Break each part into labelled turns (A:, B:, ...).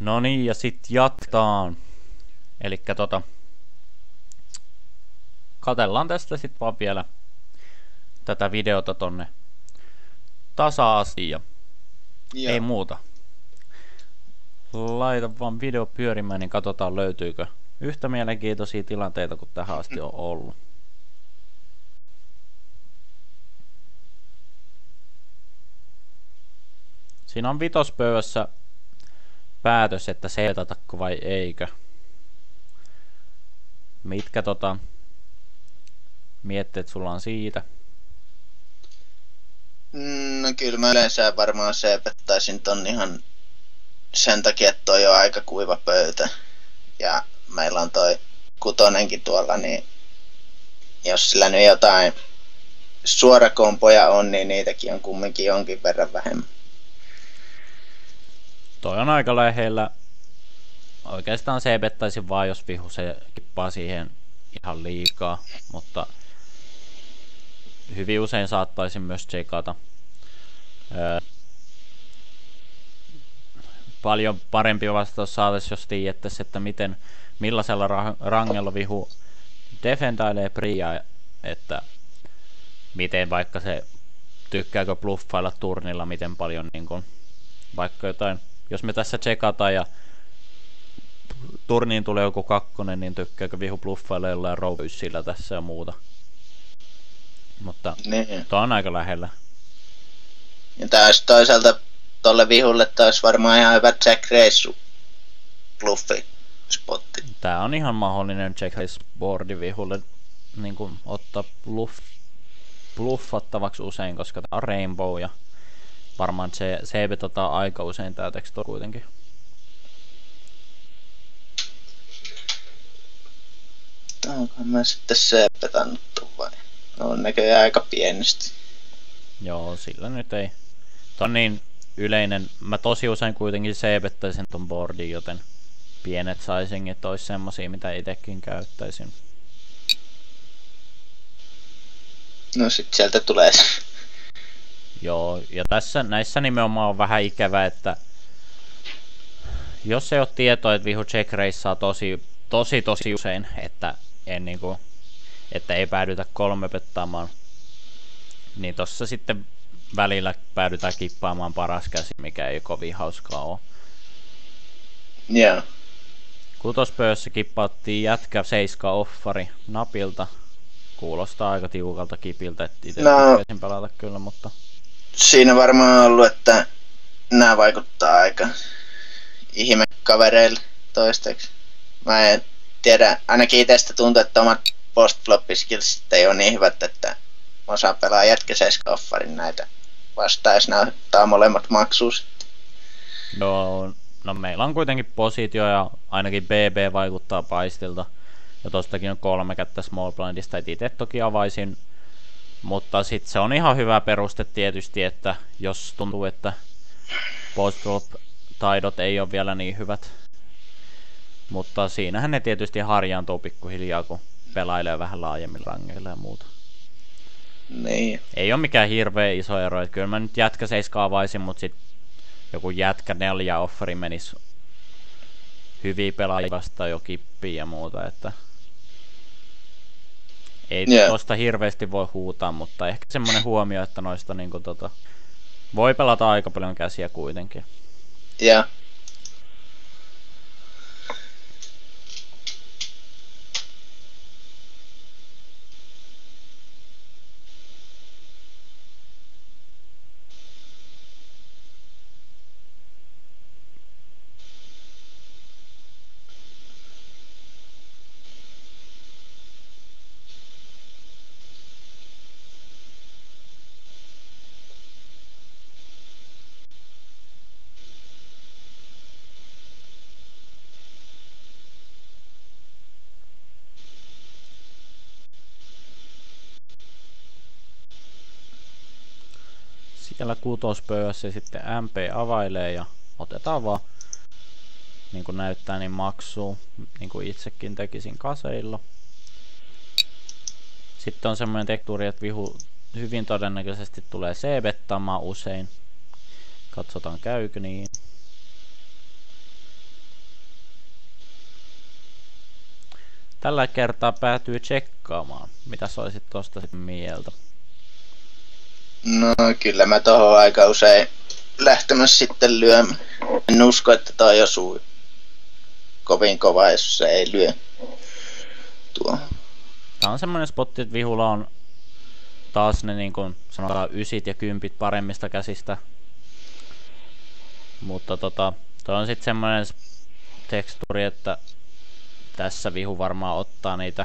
A: No niin, ja sit jatketaan. Elikkä katellaan tästä sit vaan vielä tätä videota tonne tasa asti ja ei muuta. Laita vaan video pyörimään, niin katsotaan löytyykö yhtä mielenkiintoisia tilanteita kuin tähän asti on ollut. Siinä on vitospöydässä päätös, että seetatako vai eikö. Mitkä mietteet sulla on siitä?
B: No kyllä mä yleensä varmaan seepettäisin ton ihan sen takia, että toi on aika kuiva pöytä. Ja meillä on toi kutonenkin tuolla, niin jos sillä nyt jotain suorakompoja on, niin niitäkin on kumminkin jonkin verran vähemmän.
A: Toi on aika lähellä. Oikeastaan seepettäisin vaan, jos vihu se kippaa siihen ihan liikaa, mutta hyvin usein saattaisin myös tsekata. Paljon parempi vastaus saataisiin, jos tiedettäisiin, että millaisella rangella vihu defendailee priaa, että miten vaikka se tykkääkö bluffailla turnilla, miten paljon niin kun, vaikka jotain, jos me tässä tsekataan ja turniin tulee joku kakkonen, niin tykkääkö vihu bluffailla jollain rouvyssillä tässä ja muuta. Mutta tuo on aika lähellä.
B: Ja taas toisaalta tolle vihulle taas varmaan ihan hyvä Jack Race bluffi spotti.
A: Tää on ihan mahdollinen Jack Race boardi vihulle niin kuin ottaa bluffattavaksi usein, koska tää on Rainbow ja varmaan se CB aika usein tää teksto kuitenkin.
B: Onkohan mä sitten seepetannut vai? No on näköjään aika pienesti.
A: Joo, sillä nyt ei. Tuo on niin yleinen. Mä tosi usein kuitenkin seepettäisin ton boardin, joten pienet sizingit ois semmosia, mitä itekin käyttäisin.
B: No sit sieltä tulee se.
A: Joo, ja näissä nimenomaan on vähän ikävä, että jos ei ole tietoa, että vihu check raceaa tosi usein, että että ei päädytä kolme pettaamaan, niin tossa sitten välillä päädytään kippaamaan paras käsi, mikä ei kovin hauskaa ole.
B: Joo.
A: Kutospöydässä kippauttiin jätkä 7 offari napilta. Kuulostaa aika tiukalta kipiltä, että itse tykkäisin pelata kyllä, mutta
B: siinä varmaan on ollut, että nämä vaikuttaa aika ihmekavereille toistaiseksi. Mä en tiedä, ainakin itsestä tuntuu, että omat post-floppi-skillsit ei ole niin hyvät, että osaa pelaa jätkä 7 offarin näitä vastaan, jos nämä ottaa molemmat maksuun sitten.
A: Joo, no meillä on kuitenkin positio ja ainakin BB vaikuttaa paistilta. Ja tostakin on 3 kättä small blindista, et itse toki avaisin. Mutta sit se on ihan hyvä peruste tietysti, että jos tuntuu, että post-flop-taidot ei ole vielä niin hyvät. Mutta siinähän ne tietysti harjaantuu pikkuhiljaa, kun pelailee vähän laajemmin rangeilla ja muuta.
B: Niin.
A: Ei ole mikään hirveä iso ero, että kyllä mä nyt jätkä 7 avaisin, mutta sit joku jätkä 4 offeri menis hyviä pelaajia vastaan jo kippiin ja muuta, että ei tosta hirveästi voi huutaa, mutta ehkä semmonen huomio, että noista niinku voi pelata aika paljon käsiä kuitenkin.
B: Yeah.
A: Siellä kutospöydässä sitten MP availee ja otetaan vaan, niin kuin näyttää, niin maksuu, niin kuin itsekin tekisin kaseilla. Sitten on semmoinen tektuuri, että vihu hyvin todennäköisesti tulee C-bettaamaan usein. Katsotaan käykö niin. tällä kertaa päätyy tsekkaamaan. Mitä sä olisit tosta sitten mieltä?
B: No kyllä mä tohon aika usein lähtemässä sitten lyömään. En usko, että toi osuu kovin kova, jos se ei lyö tuo.
A: Tää on semmonen spotti, että vihulla on taas ne niin kuin sanotaan 9 ja 10 paremmista käsistä. Mutta toi on sitten semmonen teksturi, että tässä vihu varmaan ottaa niitä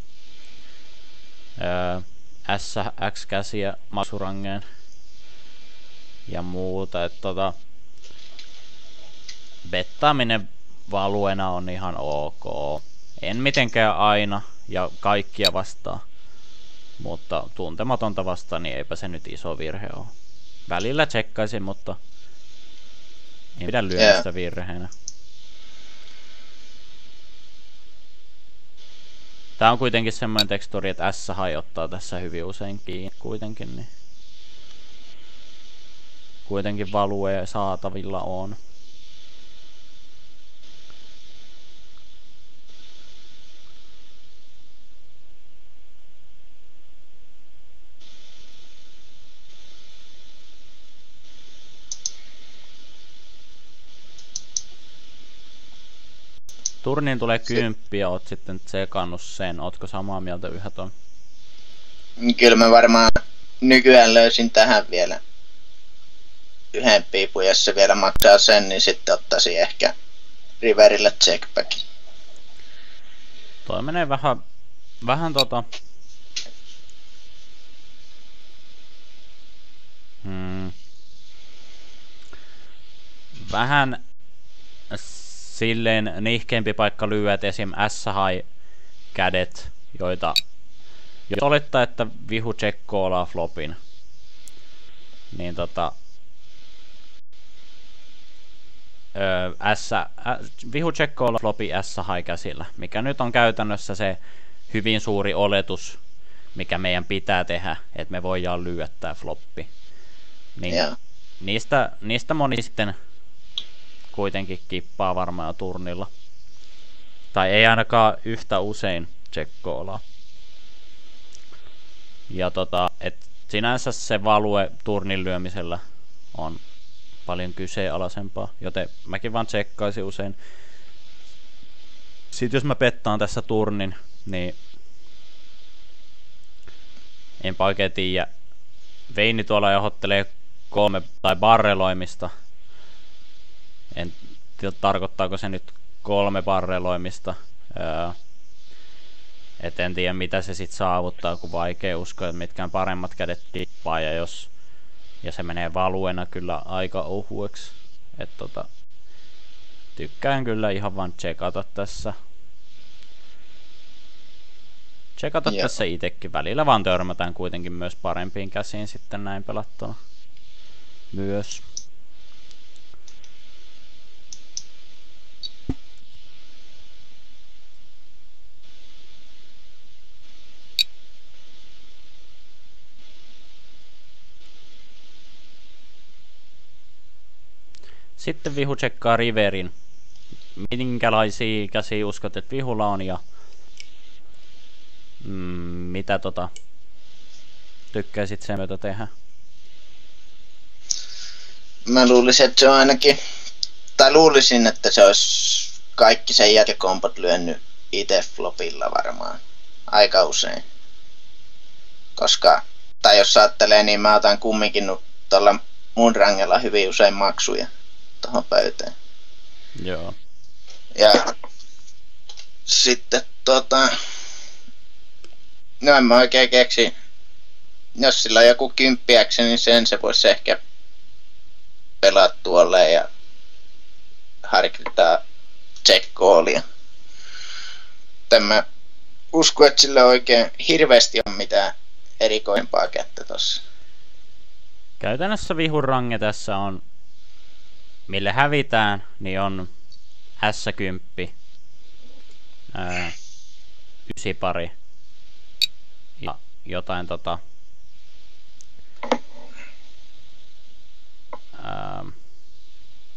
A: SX-käsiä maksurangeen ja muuta, että bettaaminen valuena on ihan ok. En mitenkään aina ja kaikkia vastaan, mutta tuntematonta vastaan niin eipä se nyt iso virhe ole. Välillä tsekkaisin, mutta en pidä lyömistä virheenä. Tää on kuitenkin semmoinen teksturi, että S hajottaa tässä hyvin usein kiinni kuitenkin, niin kuitenkin value saatavilla on. Turniin tulee 10 ja oot sitten tsekannut sen. Ootko samaa mieltä yhä ton?
B: Kyllä mä varmaan nykyään löysin tähän vielä yhden piipun, jos se vielä maksaa sen, niin sitten ottaisin ehkä Riverillä checkbackin.
A: Toi menee vähän vähän silleen nihkeämpi paikka lyödä, että esim. S-high kädet, joita jos olettaa, että vihu tsekkoolaa flopin, niin vihu tsekkoolaa flopi S-high käsillä, mikä nyt on käytännössä se hyvin suuri oletus, mikä meidän pitää tehdä, että me voidaan lyödä tää floppi. Niin niistä moni sitten kuitenkin kippaa varmaan jo turnilla. Tai ei ainakaan yhtä usein tsekkoolaa. Ja et sinänsä se value turnin lyömisellä on paljon kyseenalaisempaa, joten mäkin vaan tsekkaisin usein. Sitten jos mä pettaan tässä turnin, niin enpä oikein tiedä. Veini tuolla johottelee 3 tai barreloimista. En tiedä, tarkoittaako se nyt 3 barreloimista. Et en tiedä mitä se sit saavuttaa, kun vaikea uskoa, että mitkään paremmat kädet tippaa. Ja se menee valuena kyllä aika ohueksi. Et tykkään kyllä ihan vaan tsekata tässä. Tsekata tässä itekin. Välillä vaan törmätään kuitenkin myös parempiin käsiin sitten näin pelattuna. Myös. Sitten vihu tsekkaa riverin. Minkälaisia käsiä uskot, että vihulla on ja mitä tykkäisit sen myötä tehdä?
B: Mä luulisin, että se on ainakin, tai luulisin, että se olisi kaikki sen jälkikompot lyönyt itse flopilla varmaan. Aika usein. Koska, tai jos ajattelee, niin mä otan kumminkin tuolla mun rangella hyvin usein maksuja tuohon pöytään.
A: Joo.
B: Ja sitten no en mä oikein keksi. Jos sillä on joku 10, niin se voisi ehkä pelaa tuolle ja harkittaa check-callia. En mä usko, että sillä oikein hirveästi on mitään erikoisempaa kättä tossa.
A: Käytännössä vihun range tässä on, mille hävitään, niin on S10, 9 pari ja jotain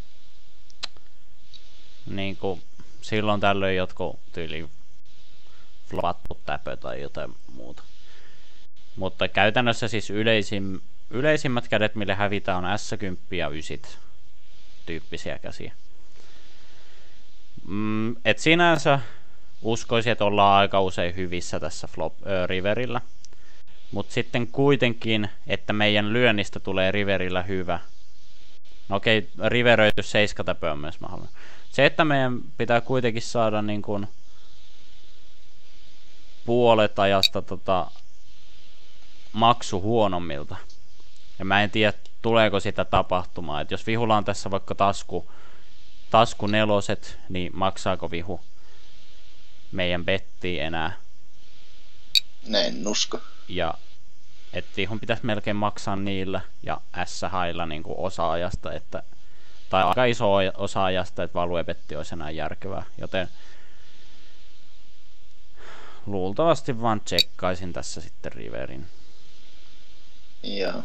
A: niinku silloin tällöin jotkut tyyli flopattu täpö tai jotain muuta. Mutta käytännössä siis yleisimmät kädet, mille hävitään, on S10 ja 9 tyyppisiä käsiä. Et sinänsä uskoisin, että ollaan aika usein hyvissä tässä riverillä. Mutta sitten kuitenkin, että meidän lyönnistä tulee riverillä hyvä. No okei, riveröity 7 täpöä on myös mahdollinen. Se, että meidän pitää kuitenkin saada niin kuin puolet ajasta maksu huonommilta. Ja mä en tiedä, tuleeko sitä tapahtumaan. Et jos vihulla on tässä vaikka tasku 4, niin maksaako vihu meidän bettiin enää?
B: Näin usko.
A: Ja että vihun pitäisi melkein maksaa niillä ja S-hailla niin kuin osa-ajasta, tai aika iso osa-ajasta, että valuebetti olisi enää järkevää. Joten luultavasti vaan tsekkaisin tässä sitten riverin.
B: Joo.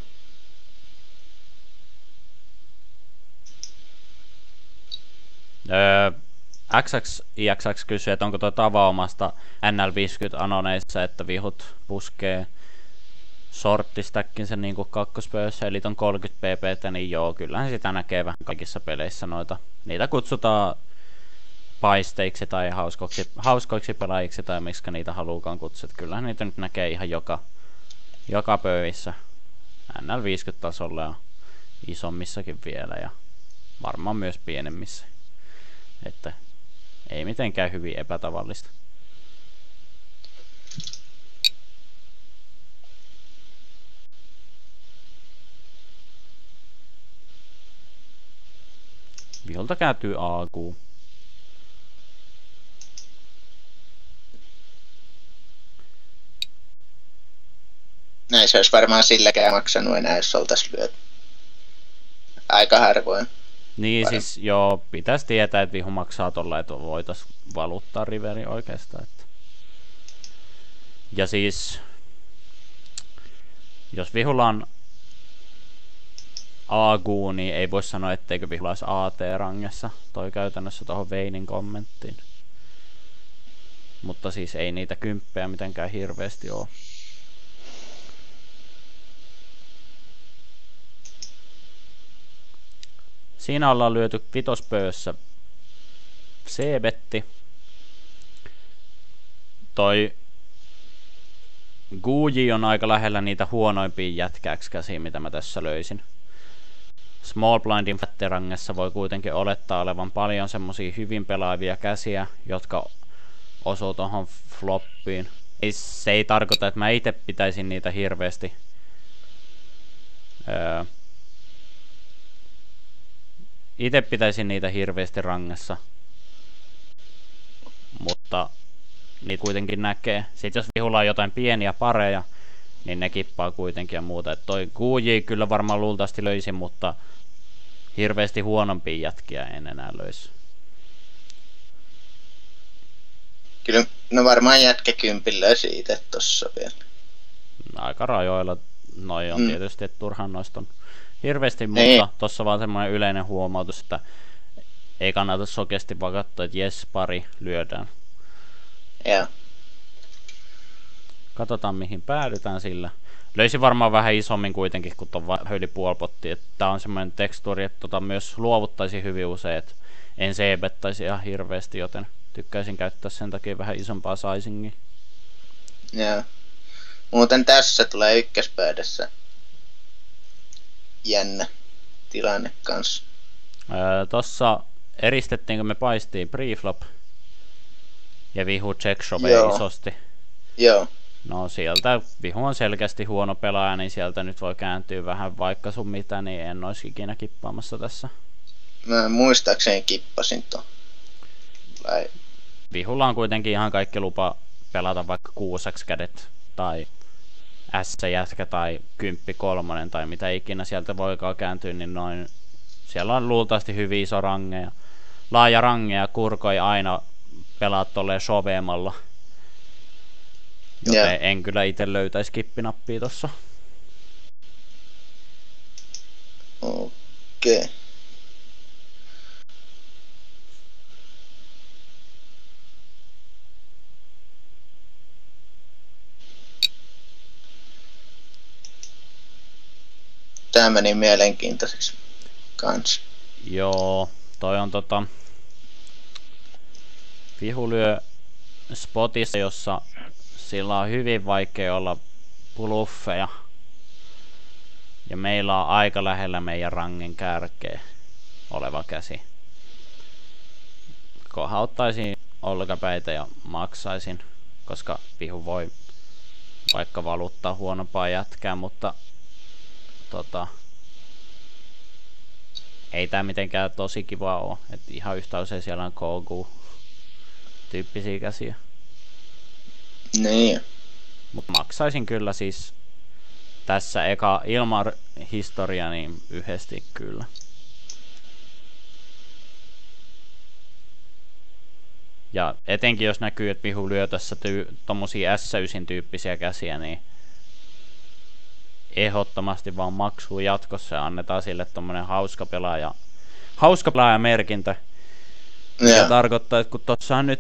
A: XXIXX kysyy, että onko tuo tavaomasta NL50 anoneissa, että vihut puskee sorttistäkin sen niinku kakkospöydässä, eli ton 30 pptä, niin joo, kyllähän sitä näkee vähän kaikissa peleissä noita. Niitä kutsutaan paisteiksi tai hauskoiksi pelaajiksi tai miksi niitä haluukaan kutsua. Kyllähän niitä nyt näkee ihan joka pöydissä. NL50 tasolla ja isommissakin vielä ja varmaan myös pienemmissä. Että ei mitenkään hyvin epätavallista. Viholta kääntyy AQ.
B: Näin se olisi varmaan silläkään maksanut enää, jos oltais lyöty. Aika harvoin.
A: Niin siis joo, pitäisi tietää, että vihu maksaa tolla, että voitais valuttaa riveri oikeastaan. Että. Ja siis jos vihulla on AQ, niin ei voi sanoa, etteikö vihulla olisi AT-rangessa. Toi käytännössä tohon Veinin kommenttiin. Mutta siis ei niitä kymppejä mitenkään hirveästi oo. Siinä ollaan lyöty vitospöössä C-betti. Toi Guji on aika lähellä niitä huonoimpia jätkäkskäsiä, mitä mä tässä löysin. Small blindin fatterangessa voi kuitenkin olettaa olevan paljon semmosia hyvin pelaavia käsiä, jotka osuu tohon floppiin. Se ei tarkoita, että mä itse pitäisin niitä hirveästi itse pitäisin niitä hirveästi rangessa, mutta niitä kuitenkin näkee. Sitten jos vihulla on jotain pieniä pareja, niin ne kippaa kuitenkin ja muuta. Et toi QJ kyllä varmaan luultavasti löysin, mutta hirveästi huonompia jätkiä en enää löisi.
B: Kyllä, no varmaan jätkäkympin löysi itse tossa vielä.
A: Aika rajoilla noi on tietysti, että turhaan noista on hirveästi, mutta tossa vaan semmoinen yleinen huomautus, että ei kannata sokeasti vaan katsoa, että jes, pari lyödään.
B: Joo.
A: Katsotaan mihin päädytään sillä. Löysin varmaan vähän isommin kuitenkin, kun ton yli puoli pottia. Tää on semmoinen tekstuuri, että myös luovuttaisi hyvin usein, että en seebettäisi ihan hirveästi, joten tykkäisin käyttää sen takia vähän isompaa sizingia.
B: Joo. Muuten tässä tulee ykköspöydässä jännä tilanne kanssa.
A: Tossa eristettiinkö me paistiin preflop ja vihu checkshove isosti.
B: Joo.
A: No sieltä vihu on selkeästi huono pelaaja, niin sieltä nyt voi kääntyä vähän vaikka sun mitä, niin en ois ikinä kippaamassa tässä.
B: Mä muistaakseni kippasin ton.
A: Vihulla on kuitenkin ihan kaikki lupa pelata vaikka 6 kädet tai S-jätkä tai 10-3 tai mitä ikinä sieltä voikaan kääntyä, niin noin siellä on luultavasti hyvin iso range ja laaja range ja kurkoi aina pelaa tolleen shoveemalla. Joten en kyllä itse löytäisi kippinappia tossa.
B: Okei. tää meni mielenkiintoiseksi kans.
A: Joo, toi on Vihu lyö spotissa, jossa sillä on hyvin vaikea olla bluffeja. Ja meillä on aika lähellä meidän rangin kärkeä oleva käsi. Kohauttaisin olkapäitä ja maksaisin, koska Vihu voi vaikka valuttaa huonompaa jätkää, mutta ei tää mitenkään tosi kiva oo. Et ihan yhtä usein siellä on KG-tyyppisiä käsiä.
B: Niin.
A: Mut maksaisin kyllä siis tässä eka ilman historia niin yhdesti kyllä. Ja etenkin jos näkyy, että Vihu lyö tässä tommosia S9 tyyppisiä käsiä, niin ehdottomasti vaan maksuu jatkossa ja annetaan sille tommonen hauska pelaaja merkintä. Ja tarkoittaa, että kun tossa on nyt,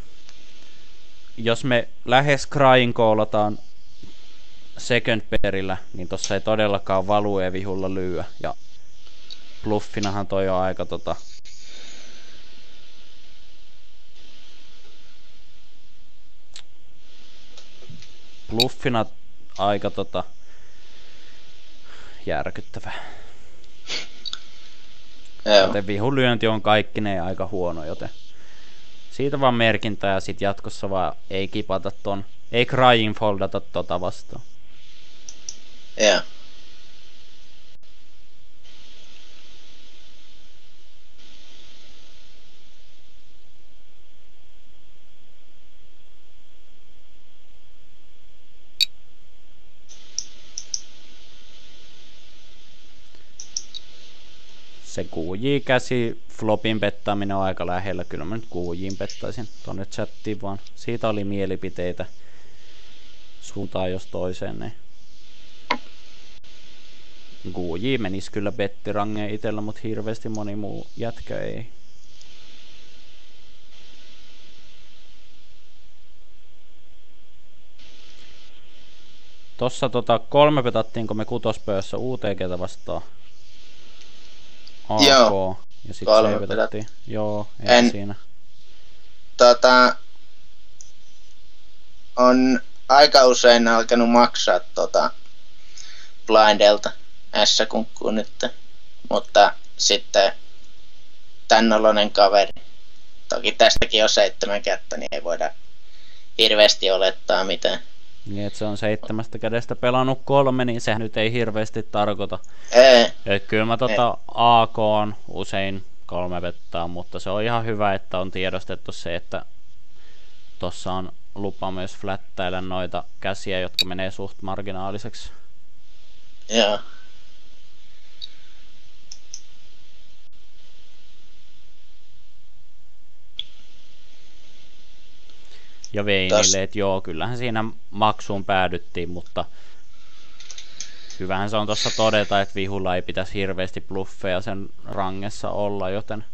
A: jos me lähes crying koolataan second pairillä, niin tossa ei todellakaan value Vihulla lyö. Ja bluffinahan toi on aika bluffina aika järkyttävä. Joten Vihun lyönti on kaikkineen aika huono, joten siitä vaan merkintä ja sit jatkossa vaan ei kipata ei crying foldata vastaan.
B: Joo.
A: Se QJ-käsi flopin pettaaminen on aika lähellä. Kyllä mä nyt QJ:n pettaisin tonne chattiin vaan. Siitä oli mielipiteitä suuntaan jos toiseen. Niin. QJ menis kyllä bettirangeen itellä, mut hirveesti moni muu jätkä ei. Tossa 3 petattiinko me kutospöössä UTG:tä vastaan? AK.
B: Joo.
A: Ja sit se petattiin. Joo, ei siinä.
B: On aika usein alkanut maksaa blindelta S-kunkkuun nyt. Mutta sitten tän oloinen kaveri. Toki tästäkin on 7 kättä, niin ei voida hirveästi olettaa mitään.
A: Niin, että se on 7 kädestä pelannut 3, niin sehän nyt ei hirveästi tarkoita.
B: Ei.
A: Et kyllä mä AK on usein 3 vettaa, mutta se on ihan hyvä, että on tiedostettu se, että tossa on lupa myös flättäillä noita käsiä, jotka menee suht marginaaliseksi.
B: Joo.
A: Ja Veinille, että joo, kyllähän siinä maksuun päädyttiin, mutta hyvähän se on tossa todeta, että Vihulla ei pitäisi hirveästi bluffeja sen rangessa olla, joten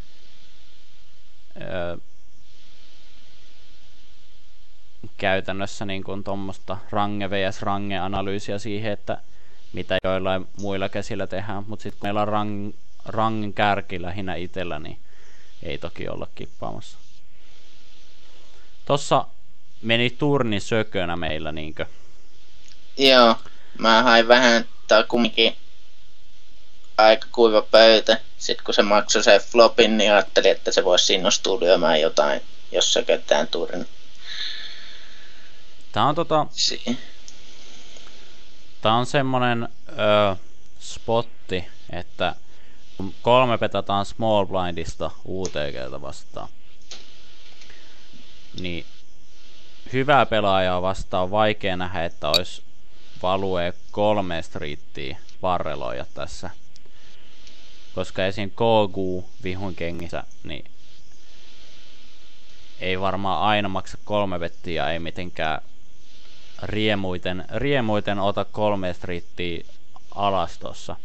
A: käytännössä niin kuin tommoista range vs range analyysiä siihen, että mitä joillain muilla käsillä tehdään, mutta sitten kun meillä on rangin kärki lähinnä itellä, niin ei toki olla kippaamassa. Tossa meni turni sökönä meillä niinkö?
B: Joo, mä hain vähän, tää kumminkin aika kuiva pöytä. Sitten kun se maksoi sen flopin, niin ajattelin, että se voisi innostua lyömään jotain, jos sökötään turni.
A: Tää on Tää on semmonen spotti, että kun 3 petataan small blindista UTG:tä vastaan, niin hyvää pelaajaa vastaan on vaikea nähdä, että olisi value 3 striittiä varreloja tässä. Koska esim. KG Vihun kengissä, niin ei varmaan aina maksa 3 bettiä, ei mitenkään riemuiten ota 3 striittiä alas tossa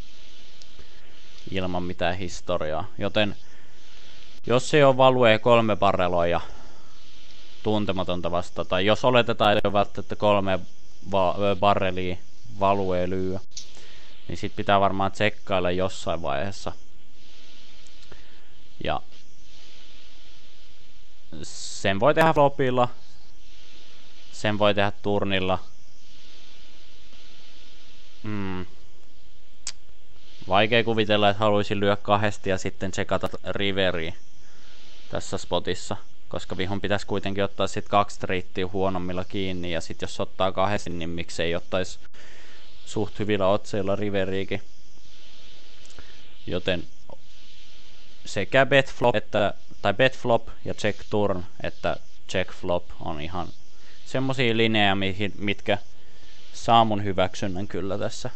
A: ilman mitään historiaa. Joten jos ei ole value 3 barreloja tuntematonta vasta, tai jos oletetaan, että ei ole välttämättä 3 barrelia value lyö, niin sit pitää varmaan tsekkailla jossain vaiheessa. Ja sen voi tehdä flopilla, sen voi tehdä turnilla. Vaikea kuvitella, että haluaisin lyödä kahdesti ja sitten tsekata riveriä tässä spotissa, koska vihon pitäisi kuitenkin ottaa sit 2 striittiä huonommilla kiinni, ja sit jos ottaa kahdesti, niin miksei ottaisi suht hyvillä otseilla riveriikin. Joten sekä bet flop ja check turn että check flop on ihan semmosia linjejä, mitkä saa mun hyväksynnän kyllä tässä.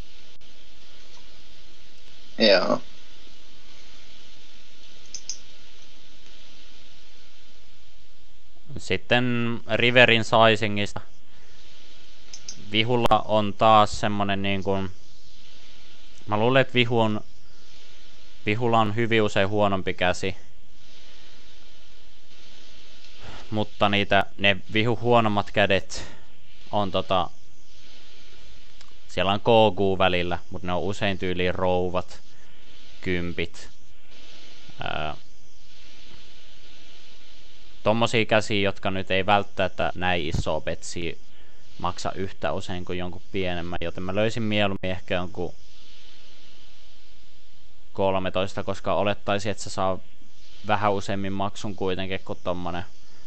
B: Joo.
A: Sitten riverin sizingista. Vihulla on taas semmonen niinkun... Mä luulen, että vihulla on hyvin usein huonompi käsi. Mutta ne vihu huonommat kädet on siellä on KG välillä, mutta ne on usein tyyliin rouvat, kympit. Tommosia käsiä, jotka nyt ei välttämättä näin isoa betsiä maksa yhtä usein kuin jonkun pienemmän, joten mä löysin mieluummin ehkä jonkun 13, koska olettaisin, että se saa vähän useammin maksun kuitenkin kuin tommonen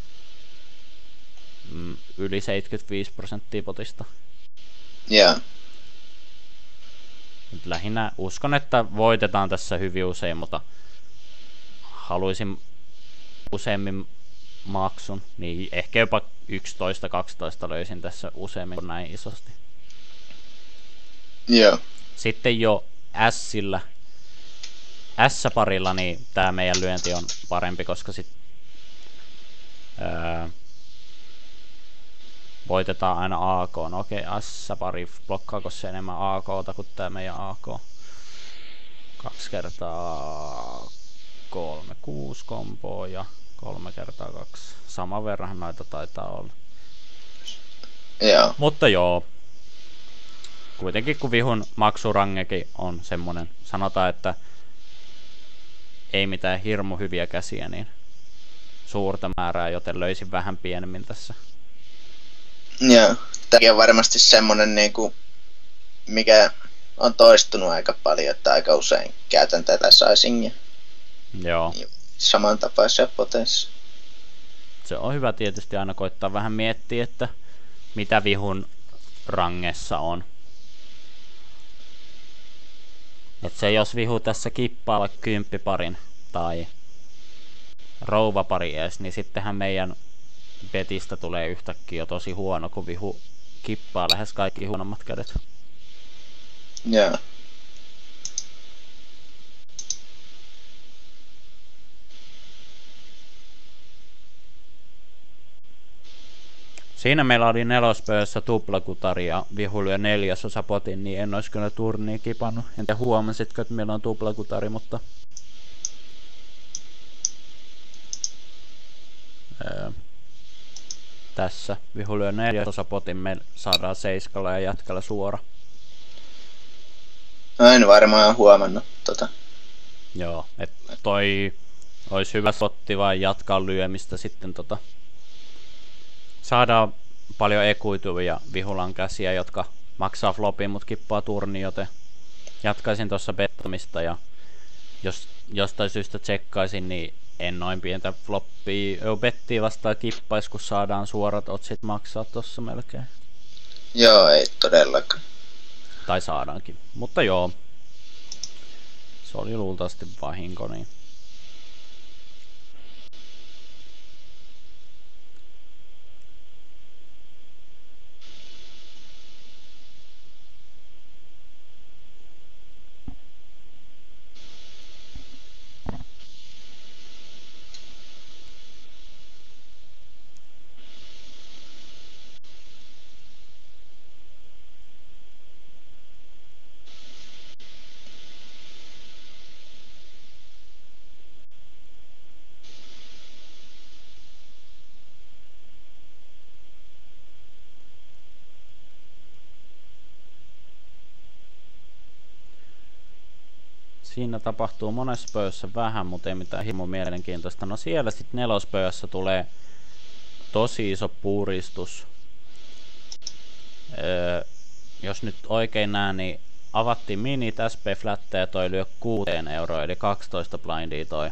A: yli 75% potista.
B: Joo.
A: Lähinnä uskon, että voitetaan tässä hyvin usein, mutta haluaisin useammin maksun, niin ehkä jopa 11-12 löysin tässä useammin kuin näin isosti.
B: Joo.
A: Sitten jo S-parilla niin tää meidän lyönti on parempi, koska sit voitetaan aina AK. No okei, S-pari blokkaako se enemmän AK:ta kuin tää meidän AK? 2 kertaa 3, 6 komboa ja 3 kertaa 2. Saman verran noita taitaa olla.
B: Joo.
A: Mutta joo. Kuitenkin kun vihun maksurangekin on semmonen, sanotaan, että ei mitään hirmu hyviä käsiä, niin suurta määrää, joten löysin vähän pienemmin tässä.
B: Joo. Tämäkin on varmasti semmonen niinku, mikä on toistunut aika paljon, että aika usein käytän tätä sizingia.
A: Joo.
B: Samantapaisia potenssa.
A: Se on hyvä tietysti aina koittaa vähän miettiä, että mitä vihun rangessa on. Et se jos vihu tässä kippaa vaikka 10 parin tai rouvapari ees, niin sittenhän meidän betistä tulee yhtäkkiä jo tosi huono, kun vihu kippaa lähes kaikki huonommat kädet.
B: Joo.
A: Siinä meillä oli nelospöössä tuplakutari ja vihu lyö 4/4 potin, niin en ois kyllä turniin kipannut. En tiedä huomasitko, että meillä on tuplakutari, mutta tässä vihu lyö 4/4 potin, me saadaan 7 ja jatkalla suora.
B: En varmaan huomannut tota.
A: Joo, että toi olisi hyvä spotti vaan jatkaa lyömistä sitten saadaan paljon ekuituvia vihulan käsiä, jotka maksaa flopin, mut kippaa turni, joten jatkaisin tuossa bettamista, ja jos jostain syystä tsekkaisin, niin en noin pientä floppia bettiä vastaan kippais, kun saadaan suorat otsit maksaa tossa melkein.
B: Joo, ei todellakaan.
A: Tai saadaankin, mutta joo. Se oli luultavasti vahinko, niin Siinä tapahtuu monessa pöydässä vähän, mutta ei mitään himo mielenkiintoista. No siellä sitten nelospöydässä tulee tosi iso puristus. Jos nyt oikein näen, niin avattiin minit, SP Flatte ja toi lyö 6 euroa, eli 12 blindia toi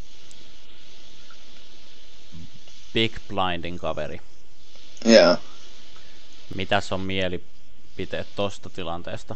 A: Big Blindin kaveri.
B: Joo.
A: Mitäs on mielipiteet tosta tilanteesta?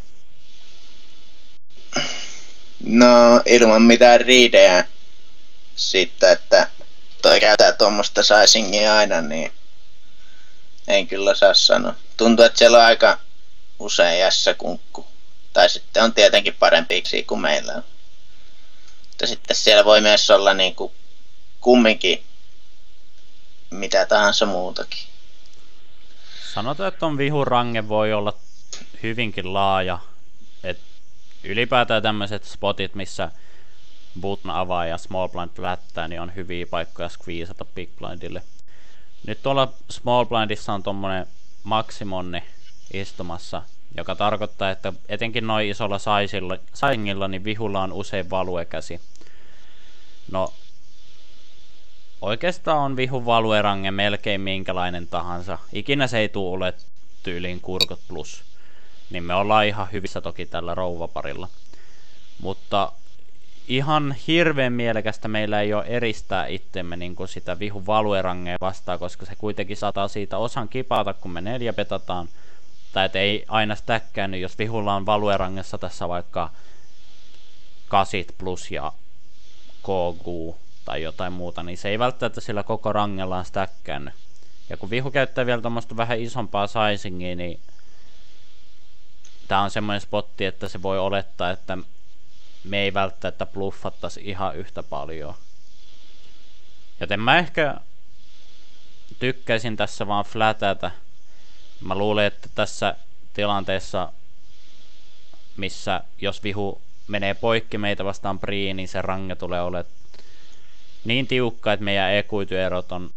B: No ilman mitään riidejä siitä, että toi käyttää tuommoista sizingia aina, niin en kyllä saa sanoa. Tuntuu, että siellä on aika usein jässäkunkku. Tai sitten on tietenkin parempiksi kuin meillä on. Mutta sitten siellä voi myös olla niinku kumminkin mitä tahansa muutakin.
A: Sanotaan, että ton vihurange voi olla hyvinkin laaja. Et ylipäätään tämmöiset spotit, missä button avaa ja small blind flättää, niin on hyviä paikkoja squeezata big blindille. Nyt tuolla small blindissa on tommonen maksimonni istumassa, joka tarkoittaa, että etenkin noin isolla sizingilla, niin vihulla on usein valuekäsi. No, oikeastaan on vihun valuerange melkein minkälainen tahansa. Ikinä se ei tule ole tyyliin kurkot plus. Niin me ollaan ihan hyvissä toki tällä rouvaparilla. Mutta ihan hirveän mielekästä meillä ei ole eristää itsemme niin kuin sitä vihun valuerangea vastaan, koska se kuitenkin saattaa siitä osan kipata, kun me 4 petataan. Tai et ei aina stäkkäänny, jos vihulla on valuerangessa tässä vaikka 8 plus ja KQ tai jotain muuta, niin se ei välttämättä sillä koko rangellaan stäkkäänny. Ja kun vihu käyttää vielä tommoista vähän isompaa sizingia, niin tää on semmoinen spotti, että se voi olettaa, että me ei välttämättä bluffattaisi ihan yhtä paljon. Joten mä ehkä tykkäisin tässä vaan flätätä. Mä luulen, että tässä tilanteessa, missä jos vihu menee poikki meitä vastaan priin, niin se range tulee olemaan niin tiukka, että meidän equity-erot on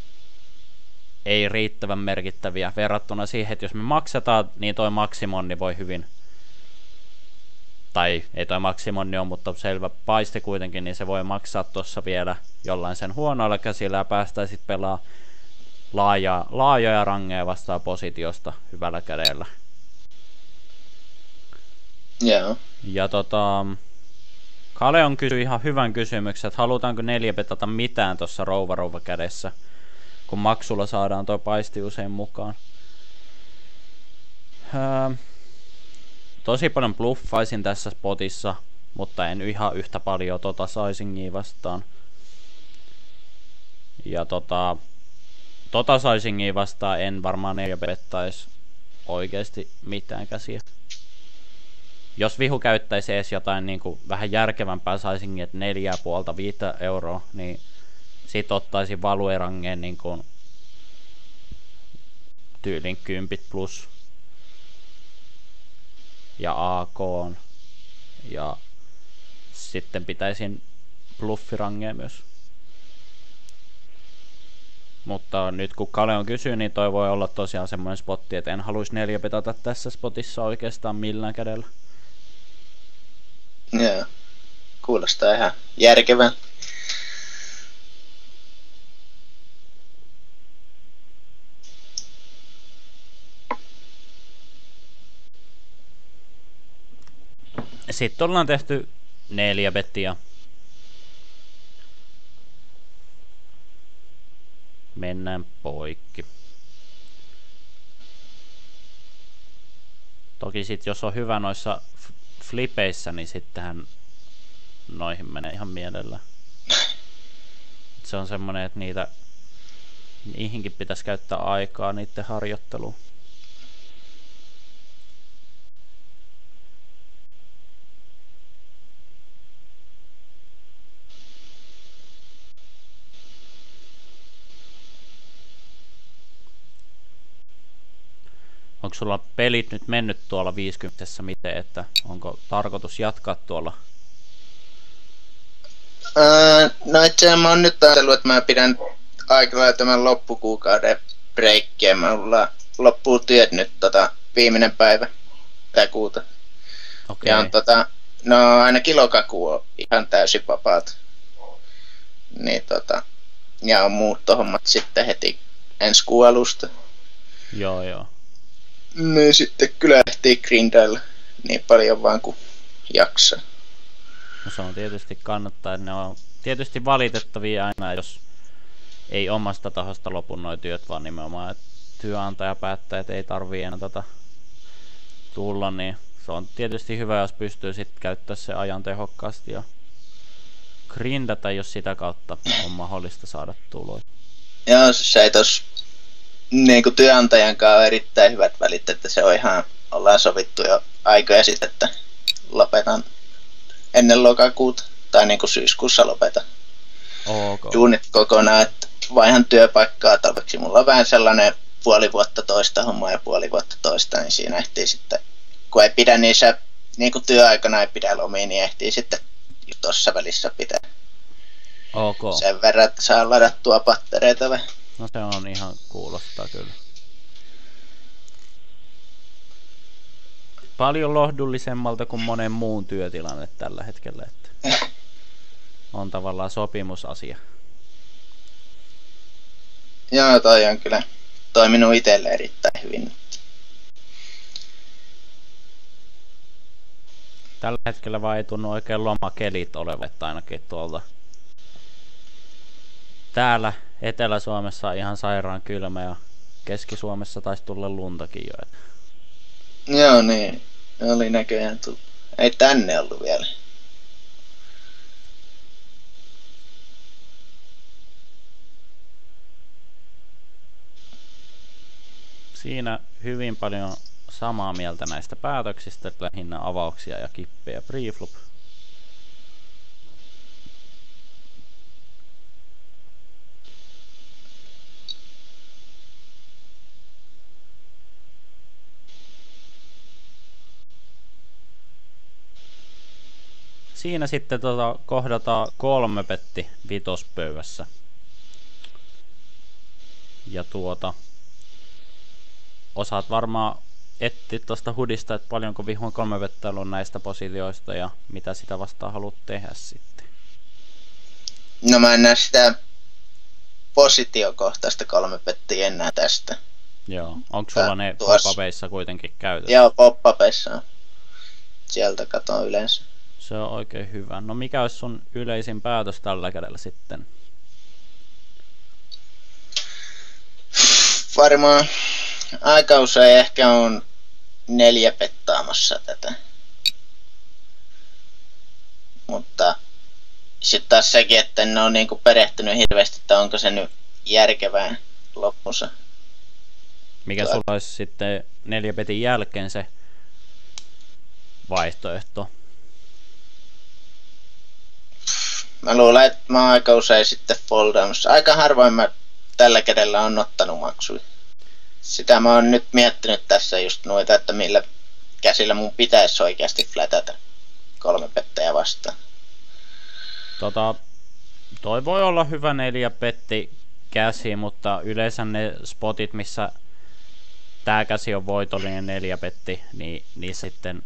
A: ei riittävän merkittäviä verrattuna siihen, että jos me maksetaan, niin toi maksimonni voi hyvin, tai ei toi maksimonni on, mutta selvä paiste kuitenkin, niin se voi maksaa tuossa vielä jollain sen huonoilla käsillä ja päästään sitten pelaa laajoja rangeja vastaan positiosta hyvällä kädellä.
B: Joo.
A: Ja Kale on kysynyt ihan hyvän kysymyksen, että halutaanko 4 petata mitään tuossa rouva kädessä, kun maksulla saadaan tuo paisti usein mukaan. Tosi paljon bluffaisin tässä spotissa, mutta en ihan yhtä paljon sizingia vastaan. Ja sizingia vastaan en varmaan 4 pettäisi oikeesti mitään käsiä. Jos vihu käyttäisi edes jotain niinku vähän järkevämpää sizingia, että 4,5-5 euroa, niin sit ottaisin valuerangeen niinku tyylin 10 plus ja AK ja sitten pitäisin bluffirangeen myös. Mutta nyt kun Kale on kysynyt, niin toi voi olla tosiaan semmoinen spotti, että en haluaisi 4 petata tässä spotissa oikeastaan millään kädellä.
B: Joo. Kuulostaa ihan järkevän.
A: Sitten ollaan tehty 4 bettiä. Mennään poikki. Toki sit jos on hyvä noissa flipeissä, niin sittenhän noihin menee ihan mielellä. Se on semmonen, että niihinkin pitäisi käyttää aikaa niiden harjoitteluun. Onko sulla pelit nyt mennyt tuolla 50 miten, että onko tarkoitus jatkaa tuolla?
B: No itse asiassa mä oon nyt ajatellut, että mä pidän aika lailla tämän loppukuukauden breikkiä. Mulla loppuu työt nyt viimeinen päivä tää kuuta.
A: Okay.
B: Ja on No ainakin lokakuu on ihan täysin vapaata. Niin ja muuttohommat sitten heti ensi kuun alusta.
A: Joo.
B: Niin sitten kyllä ehtii grindailla niin paljon vaan kuin jaksaa.
A: No se on tietysti kannattaa, että ne on tietysti valitettavia aina, jos ei omasta tahosta lopu nuo työt, vaan nimenomaan, että työnantaja päättää, että ei tarvii enää tulla, niin se on tietysti hyvä, jos pystyy sitten käyttämään se ajan tehokkaasti ja grindata, jos sitä kautta on mahdollista saada tuloja.
B: Joo, se ei tos niinku työnantajan kanssa on erittäin hyvät välit, että se on ihan, ollaan sovittu jo aikoja sitten, että lopetan ennen lokakuuta, tai niinku syyskuussa lopetan duunit kokonaan, että vaihan työpaikkaa talveksi. Mulla on vähän sellainen puoli vuotta toista hommaa ja puoli vuotta toista, niin siinä ehtii sitten, kun ei pidä niissä, niinku työaikana ei pidä lomia, niin ehtii sitten tuossa välissä pitää. Sen verran, että saa ladattua pattereita vähän.
A: No se on ihan kuulostaa kyllä. Paljon lohdullisemmalta kuin monen muun työtilanne tällä hetkellä, että on tavallaan sopimusasia.
B: Joo, toi on kyllä toiminut itselle erittäin hyvin.
A: Tällä hetkellä vaan ei tunnu oikein lomakelit olevat ainakin tuolta. Täällä Etelä-Suomessa on ihan sairaan kylmä ja Keski-Suomessa taisi tulla luntakin jo.
B: Joo niin, oli näköjään tullut. Ei tänne ollut vielä.
A: Siinä hyvin paljon samaa mieltä näistä päätöksistä, lähinnä avauksia ja kippejä preflop. Siinä sitten kohdataan 3 petti vitospöydässä. Ja osaat varmaan etsiä tuosta hudista, että paljonko vihun 3 pettä on näistä positioista ja mitä sitä vastaan haluat tehdä sitten.
B: No mä en näe sitä positiokohtaista 3 pettiä enää tästä.
A: Joo, onko sulla ne pop-upeissa kuitenkin käytössä?
B: Joo, pop-upeissa on. Sieltä katon yleensä.
A: Se on oikein hyvä. No mikä olisi sun yleisin päätös tällä kädellä sitten?
B: Varmaan aika usein ehkä on 4 pettaamassa tätä. Mutta sitten taas sekin, että en ole niinku perehtynyt hirveästi, että onko se nyt järkevää loppuunsa.
A: Mikä sulla olisi sitten 4 petin jälkeen se vaihtoehto?
B: Mä luulen, että mä oon aika usein sitten foldaamassa. Aika harvoin mä tällä kädellä on ottanut maksuja. Sitä mä oon nyt miettinyt tässä just noita, että millä käsillä mun pitäisi oikeasti flätätä 3 pettejä vastaan.
A: Toi voi olla hyvä 4 petti käsi, mutta yleensä ne spotit, missä tää käsi on voitollinen 4 petti, niin sitten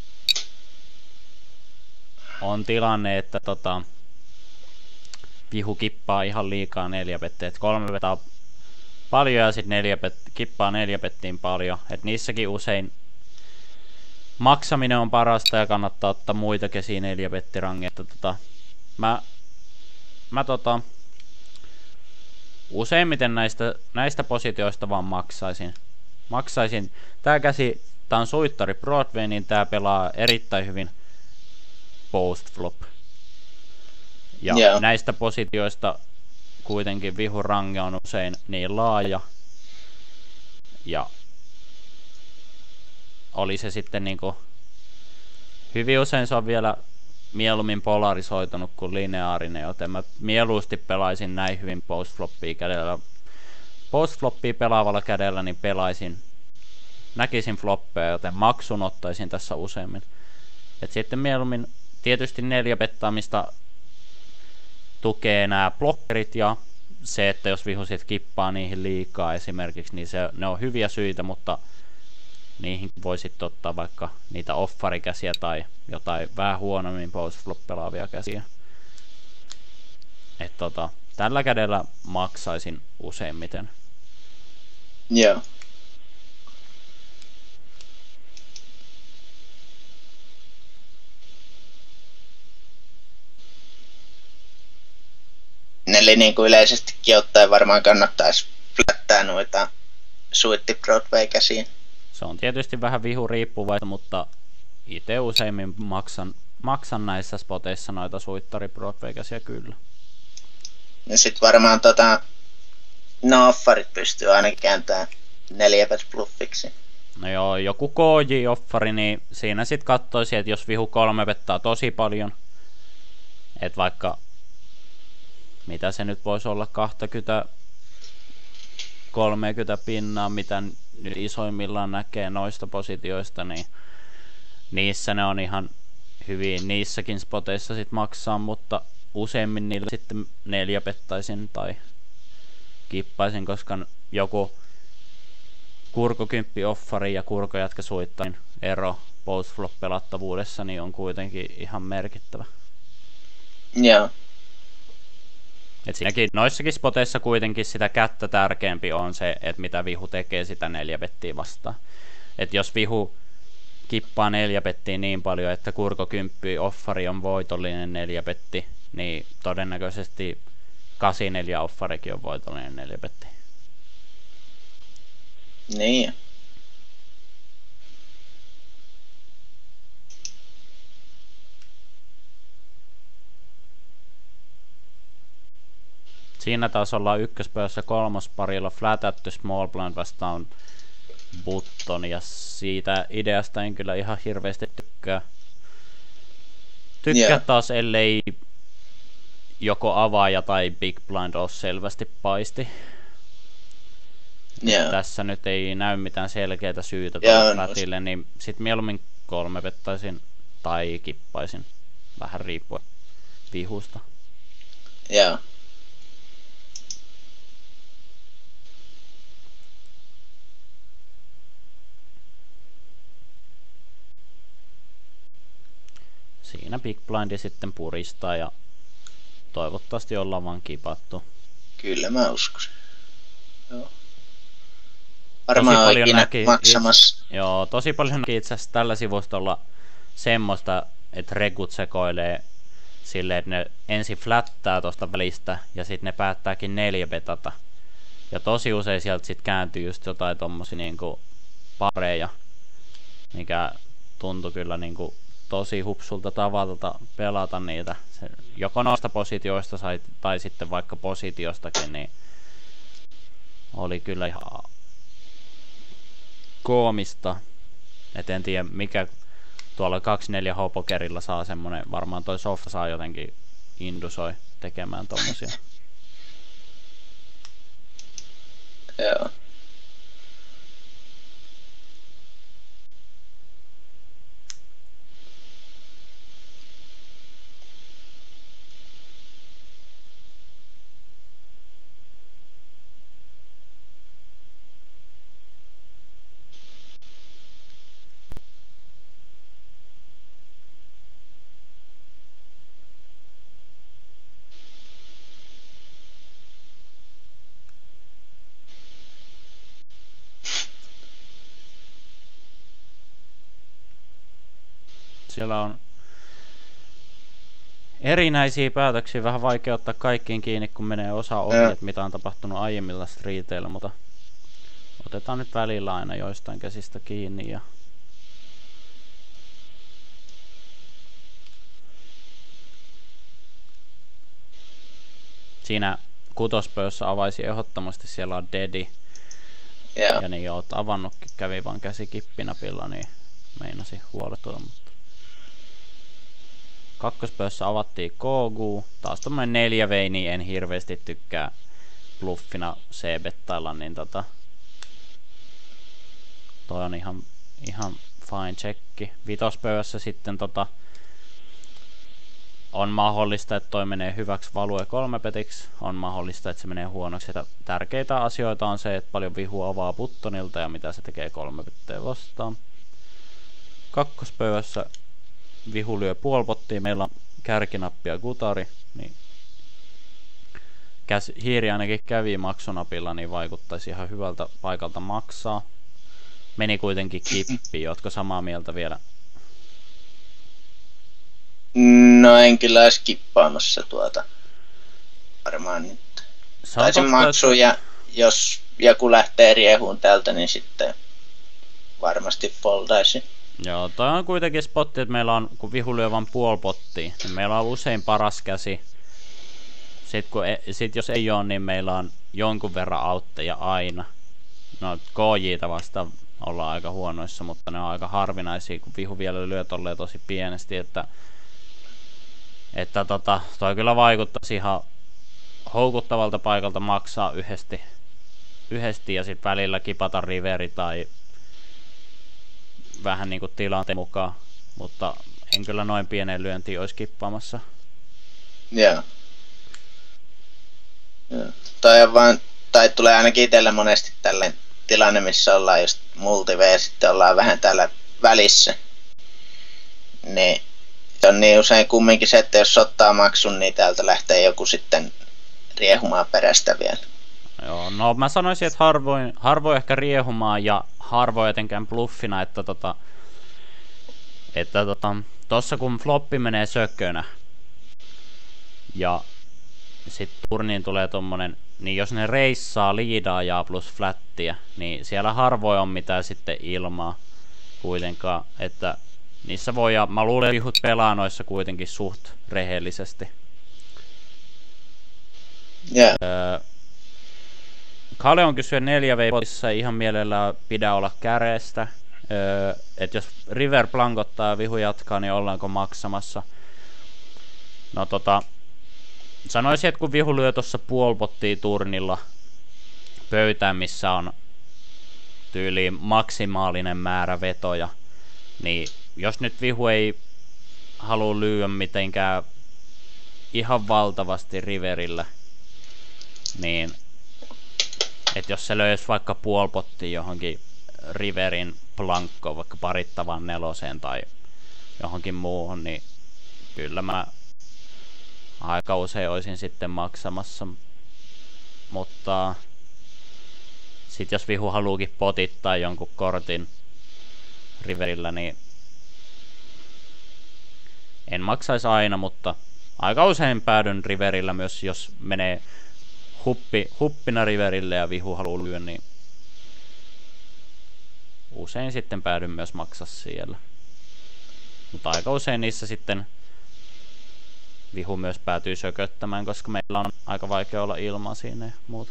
A: on tilanne, että vihu kippaa ihan liikaa 4 pettiä. 3 vetää paljon ja sitten kippaa 4 pettiin paljon. Et niissäkin usein maksaminen on parasta ja kannattaa ottaa muita käsiä 4 pettirangeja. Mä useimmiten näistä positioista vaan maksaisin. Tää käsi, tää on suittari Broadway, niin tää pelaa erittäin hyvin post flop. Ja näistä positioista kuitenkin vihun range on usein niin laaja. Ja oli se sitten niinku hyvin usein se on vielä mieluummin polarisoitunut kuin lineaarinen, joten mä mieluusti pelaisin näin hyvin postfloppia kädellä. Postfloppia pelaavalla kädellä niin näkisin floppeja, joten maksun ottaisin tässä useammin. Et sitten mieluummin tietysti 4 pettaamista tukee nämä blokkerit ja se, että jos vihusit kippaa niihin liikaa esimerkiksi, niin ne on hyviä syitä, mutta niihin voisit ottaa vaikka niitä offarikäsiä tai jotain vähän huonommin postflop pelaavia käsiä. Et tällä kädellä maksaisin useimmiten.
B: Joo. Eli niin kuin yleisestikin ottaen varmaan kannattaisi flättää noita Suitti Broadway-käsiä.
A: Se on tietysti vähän vihu riippuvaista, mutta itse useimmin maksan näissä spoteissa noita Suittari Broadway-käsiä kyllä.
B: Ja sit varmaan no offarit pystyy aina kääntämään 4-bet bluffiksi.
A: No joo, joku KJ-offari, niin siinä sit katsoisi, että jos vihu 3 bettaa tosi paljon, että vaikka mitä se nyt voisi olla, 20-30 pinnaa, mitä nyt isoimmillaan näkee noista positioista, niin niissä ne on ihan hyvin niissäkin spoteissa sit maksaa, mutta useimmin niillä sitten 4 bettaisin tai kippaisin, koska joku kurkokymppi offari ja kurkojätkä suittain ero postflop pelattavuudessa niin on kuitenkin ihan merkittävä.
B: Joo.
A: Et siinäkin, noissakin spoteissa kuitenkin sitä kättä tärkeämpi on se, että mitä vihu tekee sitä 4 bettiä vastaan. Et jos vihu kippaa 4 bettiä niin paljon, että kurkokymppi offari on voitollinen 4 betti, niin todennäköisesti 84 offarikin on voitollinen 4 betti.
B: Niin.
A: Siinä taas ollaan ykköspöydässä kolmosparilla flätätty small blind vastaan button, ja siitä ideasta en kyllä ihan hirveästi tykkää. Tykkää taas, ellei joko avaaja tai big blind ole selvästi paisti. Tässä nyt ei näy mitään selkeää syytä tuolle flätille, niin sit mieluummin 3 bettaisin tai kippaisin, vähän riippuen vihusta.
B: Joo.
A: Siinä big blindi sitten puristaa ja toivottavasti ollaan vaan kipattu.
B: Kyllä mä uskoisin. Joo. Varmaan oikein maksamassa.
A: Joo, tosi paljon näki itse asiassa tällä sivustolla semmoista, että regut sekoilee silleen, että ne ensin flättää tosta välistä ja sitten ne päättääkin 4 betata. Ja tosi usein sieltä sitten kääntyy just jotain tommosia niinku pareja, mikä tuntui kyllä niinku tosi hupsulta tavalta pelata niitä. Se, joko noista positioista tai sitten vaikka positiostakin, niin oli kyllä ihan koomista. Et en tiedä mikä tuolla 24 H-pokerilla saa semmonen, varmaan toi softa saa jotenkin indusoi tekemään tommosia.
B: Joo.
A: Siellä on erinäisiä päätöksiä, vähän vaikea ottaa kaikkiin kiinni, kun menee osa ohi, että mitä on tapahtunut aiemmilla striiteillä, mutta otetaan nyt välillä aina joistain käsistä kiinni. Ja siinä kutospöydässä avaisi ehdottomasti, siellä on dedi. Ja niin oot avannutkin, kävi vaan käsi kippinapilla, niin meinasi huolettua. Kakkospöydässä avattiin KG, taas tommonen 4 veini, en hirveästi tykkää bluffina C-bettailla, niin toi on ihan fine checki. Vitospöydässä sitten on mahdollista, että toi menee hyväksi value 3 petiksi, on mahdollista, että se menee huonoksi. Että tärkeitä asioita on se, että paljon vihu avaa buttonilta ja mitä se tekee 3 petteen vastaan. Kakkospöydässä vihu lyö puolpottiin, meillä on kärkinappi ja kutari, niin hiiri ainakin kävi maksunapilla, niin vaikuttaisi ihan hyvältä paikalta maksaa. Meni kuitenkin kippiin, ootko samaa mieltä vielä?
B: No en kyllä edes kippaamassa varmaan nyt. Taisin maksua ja jos joku lähtee riehuun täältä, niin sitten varmasti foldaisin.
A: Joo, toi on kuitenkin spotti, että meillä on, kun vihu lyö vaan puolpottiin, niin meillä on usein paras käsi. Sitten jos ei ole, niin meillä on jonkun verran autteja aina. No KJ:tä vastaan ollaan aika huonoissa, mutta ne on aika harvinaisia, kun vihu vielä lyö tolleen tosi pienesti, että toi kyllä vaikuttaisi ihan houkuttavalta paikalta maksaa yhdesti ja sitten välillä kipata riveri tai vähän niinku tilanteen mukaan, mutta en kyllä noin pieneen lyöntiin olisi kippaamassa.
B: Joo. Toi on vaan, tai tulee ainakin itselle monesti tällainen tilanne, missä ollaan just multi-V ja sitten ollaan vähän täällä välissä. Niin se on niin usein kumminkin se, että jos ottaa maksun, niin täältä lähtee joku sitten riehumaan perästä vielä. Joo,
A: no mä sanoisin, että harvoin ehkä riehumaan ja harvoin etenkään bluffina, että tossa kun floppi menee sökönä ja sit turniin tulee tommonen, niin jos ne reissaa liidaajaa plus flättiä, niin siellä harvoin on mitään sitten ilmaa kuitenkaan, että niissä voi, ja mä luulen, että vihut pelaa noissa kuitenkin suht rehellisesti.
B: Yeah.
A: Kale on kysyä 4v-potissa, ihan mielellään pidä olla käreestä. Että jos river plankottaa ja vihu jatkaa, niin ollaanko maksamassa? No sanoisin, että kun vihu lyö tuossa puolpottia turnilla pöytään, missä on tyyliin maksimaalinen määrä vetoja, niin jos nyt vihu ei halua lyödä mitenkään ihan valtavasti riverillä, niin että jos se löisi vaikka puolpottiin johonkin riverin plankkoon, vaikka parittavan neloseen tai johonkin muuhun, niin kyllä mä aika usein olisin sitten maksamassa. Mutta sit jos vihu haluukin potittaa jonkun kortin riverillä, niin en maksaisi aina, mutta aika usein päädyn riverillä myös, jos menee huppina riverille ja vihu haluaa lyödä, niin usein sitten päädyn myös maksaa siellä. Mutta aika usein niissä sitten vihu myös päätyy sököttämään, koska meillä on aika vaikea olla ilmaa siinä ja muuta.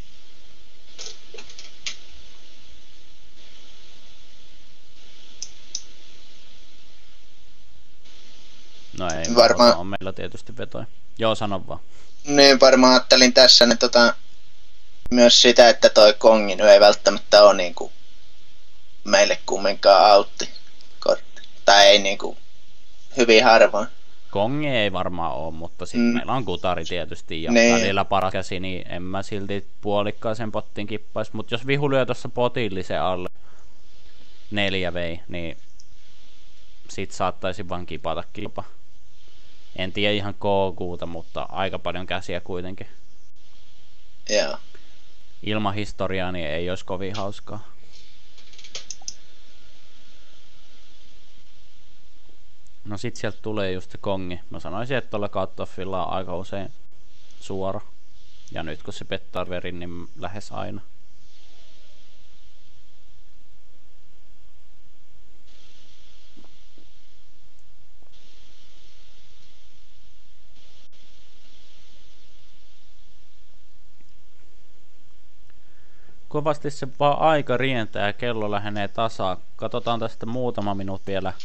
A: No ei, varmaan on meillä tietysti vetoja. Joo, sano vaan.
B: Niin, varmaan ajattelin tässä niin myös sitä, että toi kongi ei välttämättä ole niinku meille kumminkaan autti-kortti. Tai ei niinku hyvin harvoin.
A: Kongi ei varmaan ole, mutta sitten meillä on kutari tietysti ja
B: niin.
A: Välillä paras käsi, niin en mä silti puolikkaisen pottiin kippais. Mutta jos vihu lyö tuossa potillisen alle 4 vei, niin sit saattaisi vaan kipata kilpa. En tiedä ihan KQ:ta, mutta aika paljon käsiä kuitenkin.
B: Joo.
A: Ilman historiaa niin ei olisi kovin hauskaa. No sit sieltä tulee just se kongi. Mä sanoisin, että tuolla cutoffilla on aika usein suora. Ja nyt kun se pettaa verin, niin lähes aina. Kovasti se vaan aika rientää ja kello lähenee tasaa. Katsotaan tästä muutama minuutti vielä.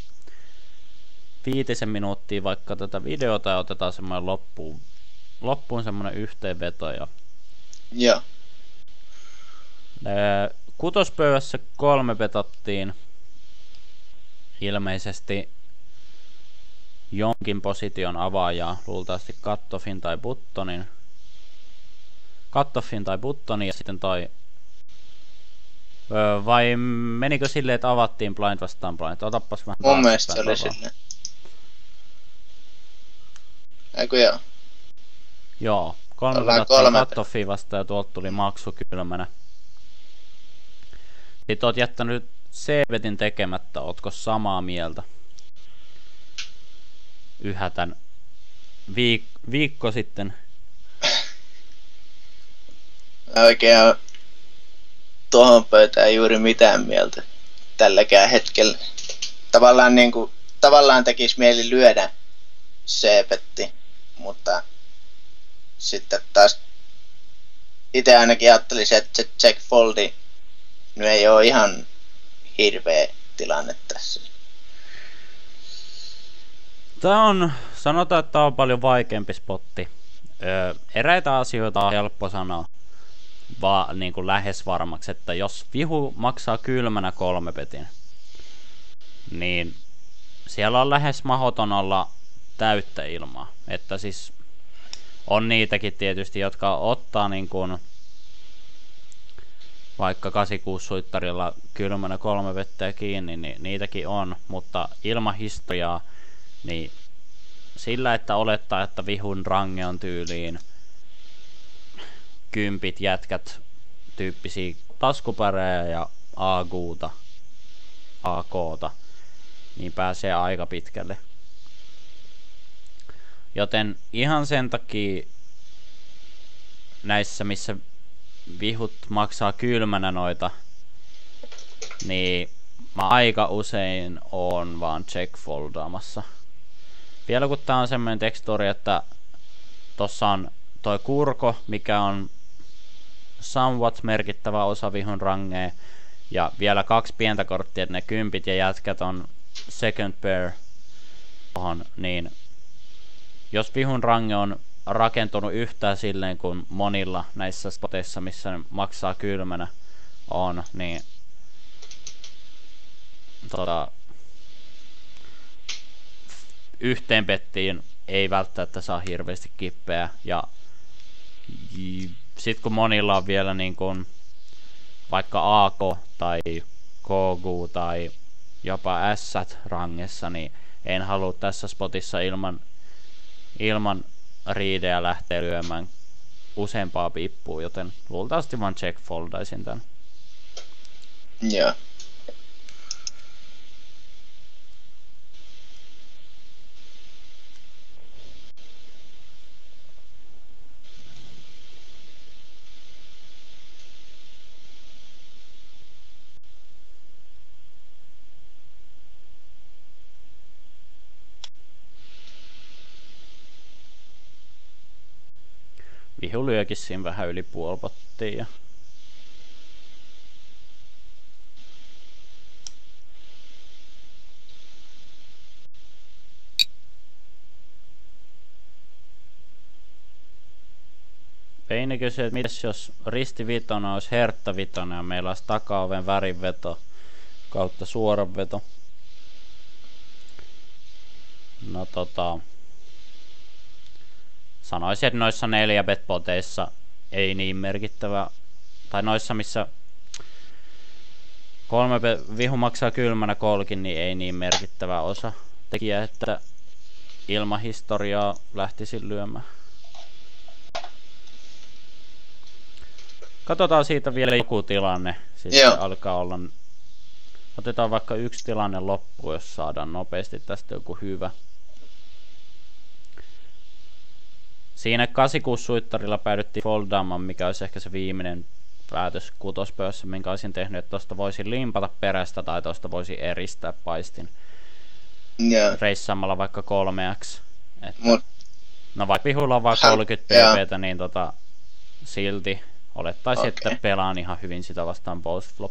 A: 5 minuuttia vaikka tätä videota ja otetaan semmoinen loppuun semmoinen yhteenveto.
B: Joo.
A: Kutospöydässä 3 petattiin ilmeisesti jonkin position avaajaa, luultavasti Cutoffin tai Buttonin ja sitten toi vai menikö silleen, että avattiin blind vastaan blind? Otappas vähän
B: mun mielestä se oli silleen. Eiku joo.
A: Joo, 3 pelattiin Cutoffia vastaan ja tuolta tuli maksu kylmänä. Sitten oot jättänyt C-betin tekemättä, ootko samaa mieltä? Yhä tän viikko sitten.
B: Oikein tuohon pöytään juuri mitään mieltä tälläkään hetkellä. Tavallaan tekisi mieli lyödä C-betti, mutta sitten taas itse ainakin ajattelisin, että se check foldi nyt ei ole ihan hirveä tilanne tässä.
A: Sanotaan, että tämä on paljon vaikeampi spotti. Eräitä asioita on helppo sanoa vaan niin kuin lähes varmaksi, että jos vihu maksaa kylmänä 3 betin, niin siellä on lähes mahdoton olla täyttä ilmaa. Että siis on niitäkin tietysti, jotka ottaa niin kuin vaikka 86-suittarilla kylmänä 3 bettiä kiinni, niin niitäkin on, mutta ilman historiaa, niin sillä, että olettaa, että vihun range on tyyliin 10 jätkät tyyppisiä taskupärejä ja AK:ta, niin pääsee aika pitkälle. Joten ihan sen takia näissä, missä vihut maksaa kylmänä noita, niin mä aika usein oon vaan check-foldaamassa. Vielä kun tää on semmoinen tekstuuri, että tossa on toi kurko, mikä on somewhat merkittävä osa vihun rangea, ja vielä 2 pientä korttia, että ne 10 ja jätkät on second pair tohon, niin jos vihun range on rakentunut yhtään silleen kuin monilla näissä spoteissa, missä ne maksaa kylmänä on, niin yhteen bettiin ei välttämättä saa hirveästi kippeä, ja sit kun monilla on vielä niin kun vaikka AK tai KG tai jopa S rangessa, niin en halua tässä spotissa ilman riideä lähteä lyömään useampaa pippua, joten luultavasti vaan check foldaisin tän.
B: Joo.
A: Vihu lyökin siinä vähän yli puolpottiin. Peini kysyy, että mitäs jos ristivitona olisi herttavitona ja meillä olisi takaoven värinveto kautta suoranveto. No sanoisin, että noissa 4 bet-poteissa ei niin merkittävä, tai noissa missä 3 vihu maksaa kylmänä kolkin, niin ei niin merkittävä osa tekijä, että ilman historiaa lähtisin lyömään. Katsotaan siitä vielä joku tilanne, sitten alkaa olla. Otetaan vaikka yksi tilanne loppuun, jos saadaan nopeasti tästä joku hyvä. Siinä 86-suittarilla päädyttiin foldaamaan, mikä olisi ehkä se viimeinen päätös kutospöössä, minkä olisin tehnyt, että tosta voisin limpata perästä tai tosta voisin eristää paistin. Reissaamalla vaikka 3x. No vaikka vihuilla on vaan 30 pptä, niin silti olettaisin, että pelaan ihan hyvin sitä vastaan post flop.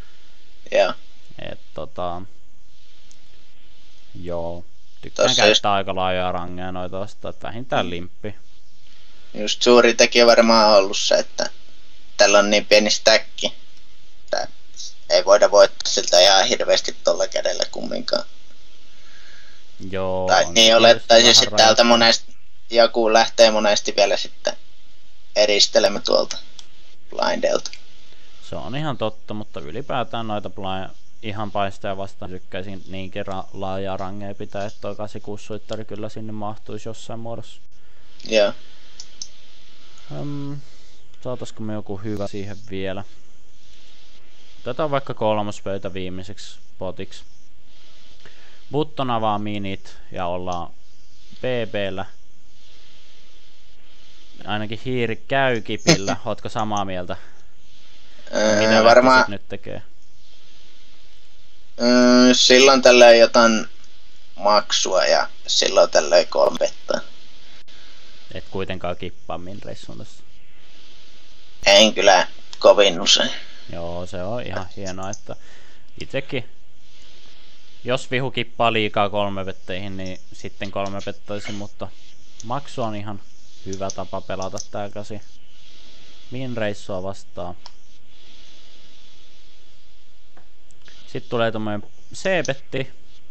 A: Joo. Tykkään käyttää aika laajaa rangea noita tosta, että vähintään limppi.
B: Just suuri tekijä varmaan on ollut se, että tällä on niin pieni stäkki, että ei voida voittaa siltä ihan hirveästi tolla kädellä kumminkaan.
A: Joo,
B: Tai
A: on
B: niin
A: se
B: olettaisin
A: vähän
B: sitten täältä
A: rajoittunut.
B: joku lähtee monesti vielä sitten eristelemään tuolta blindelta.
A: Se on ihan totta, mutta ylipäätään noita ihan paistoja vastaan tykkäisin niinkin laajaa rangea pitää, että toi 86-suittari kyllä sinne mahtuisi jossain muodossa.
B: Joo.
A: Saataisiko me joku hyvä siihen vielä? Otetaan vaikka 3. pöytä viimeiseksi potiksi. Button avaa minit ja ollaan BB:llä. Ainakin hiiri käy kipillä. Ootko samaa mieltä? Mitä
B: varmaan
A: nyt tekee?
B: silloin tällöin jotain maksua ja silloin tällöin 3 pettaa.
A: Et kuitenkaan kippaa min reissuun tässä.
B: En kyllä kovin usein.
A: Joo, se on ihan hienoa, että itekin jos vihu kippaa liikaa 3 petteihin, niin sitten 3 pettaisin, mutta maksu on ihan hyvä tapa pelata tää 8 min reissua vastaan. Sitten tulee tommonen C-petti.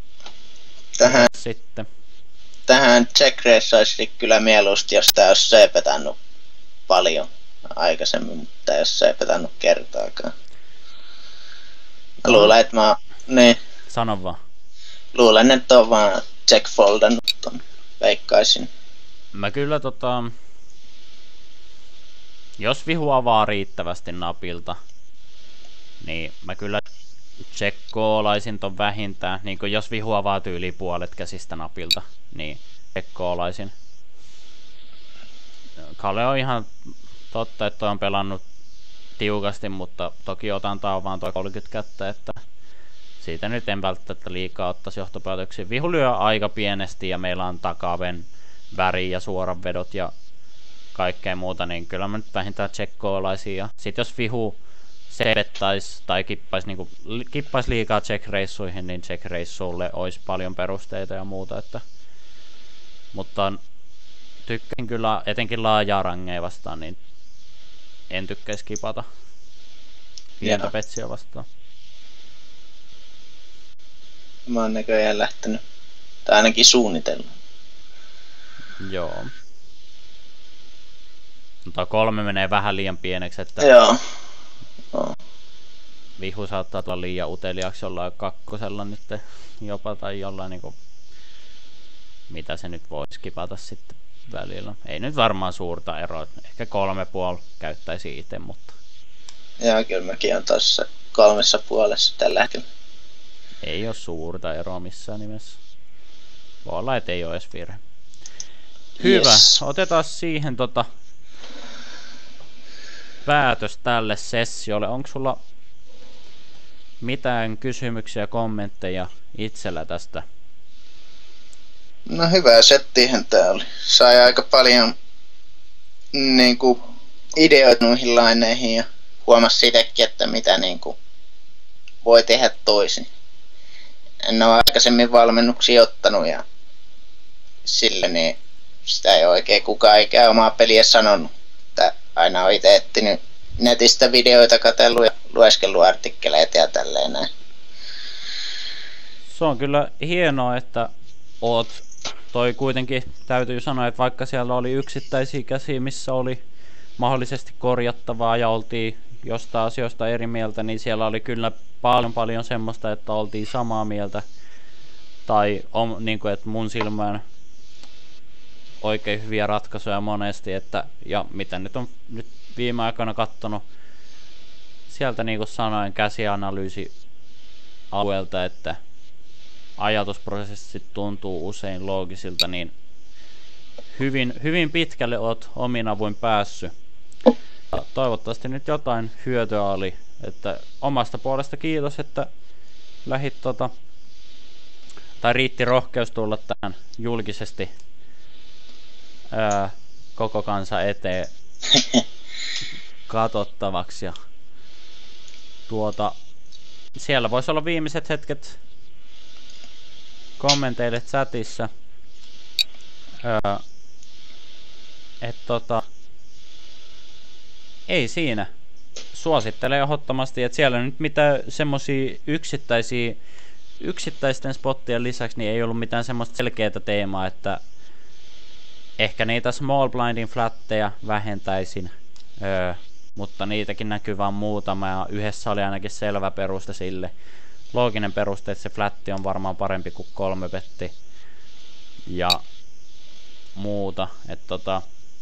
B: Tähän check race olisi kyllä mieluusti, jos tää olisi C-petannut paljon aikaisemmin, mutta jos se ei petannut kertaakaan. Mä luulen, että niin.
A: Sano vaan.
B: Luulen, että on vaan check foldannut ton, veikkaisin.
A: Mä kyllä jos vihu avaa riittävästi napilta, niin mä kyllä check-koolaisin ton vähintään. Niin kun jos vihu avaa tyyli puolet käsistä napilta, niin check-koolaisin. Kalle on ihan totta, että toi on pelannut tiukasti, mutta toki otanta on vaan toi 30 kättä, että siitä nyt en välttämättä liikaa ottaisi johtopäätöksiä. Vihu lyö aika pienesti ja meillä on takaven väri ja suoran vedot ja kaikkea muuta, niin kyllä mä nyt vähintään check-koolaisin. Ja sit jos vihu sevettais tai kippais liikaa check-reissuihin, niin check-reissuille olisi paljon perusteita ja muuta. Mutta tykkäsin kyllä etenkin laajaa rangea vastaan, niin en tykkäisi kipata pientä petsiä vastaan.
B: Mä oon näköjään lähtenyt, tai ainakin suunnitellut.
A: Joo. Mutta 3 menee vähän liian pieneksi, että
B: joo.
A: Vihu saattaa tulla liian uteliaaksi jollain 2 nyt jopa, tai jollain niinku, mitä se nyt voisi kipata sitten välillä. Ei nyt varmaan suurta eroa, ehkä 3,5 käyttäisi itse, mutta
B: Joo, kyllä mäkin on tossa 3,5 tällä hetkellä.
A: ei ole suurta eroa missään nimessä. Voi olla, et ei ole edes virhe. Hyvä,
B: Yes.
A: otetaan siihen päätös tälle sessiolle. Onko sulla mitään kysymyksiä, kommentteja itsellä tästä?
B: No hyvä settihän tää oli. Sai aika paljon niinku ideoita noihin laineihin ja huomasi itsekin, että mitä niinku voi tehdä toisin. En ole aikaisemmin valmennuksia ottanut ja sillä niin sitä ei oikein kukaan ikään omaa peliä sanonut. Että aina on itse etsinyt netistä videoita katsellut ja lueskellut artikkeleita ja tälleen näin.
A: Se on kyllä hienoa, että toi kuitenkin täytyy sanoa, että vaikka siellä oli yksittäisiä käsiä, missä oli mahdollisesti korjattavaa ja oltiin jostain asioista eri mieltä, niin siellä oli kyllä paljon semmoista, että oltiin samaa mieltä. Tai niin kuin, että mun silmään oikein hyviä ratkaisuja monesti, ja mitä nyt on nyt viime aikoina kattonut sieltä, niin kuin sanoin, käsianalyysi alueelta, että ajatusprosessit tuntuu usein loogisilta, niin hyvin pitkälle oot omin avuin päässyt. Ja toivottavasti nyt jotain hyötyä oli, että omasta puolesta kiitos, että lähit tai riitti rohkeus tulla tähän julkisesti koko kansa eteen katsottavaksi. Ja siellä voisi olla viimeiset hetket kommenteille chatissa. Ei siinä. Suosittelen ehdottomasti, että siellä nyt mitä semmosia yksittäisiä yksittäisten spottien lisäksi niin ei ollut mitään semmoista selkeää teemaa, että ehkä niitä small blindin flatteja vähentäisin, mutta niitäkin näkyy vaan muutama ja yhdessä oli ainakin selvä peruste sille. Looginen peruste, että se flatti on varmaan parempi kuin 3 betti ja muuta. Että